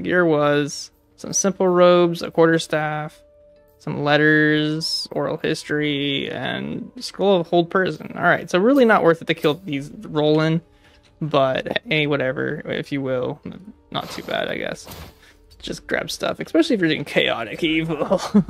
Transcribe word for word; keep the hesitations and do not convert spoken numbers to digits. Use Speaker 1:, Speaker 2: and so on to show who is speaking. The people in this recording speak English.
Speaker 1: gear was some simple robes, a quarterstaff, some letters, oral history, and scroll of hold person. All right, so really not worth it to kill these rolan, but hey, whatever, if you will. Not too bad, I guess. Just grab stuff, especially if you're doing chaotic evil.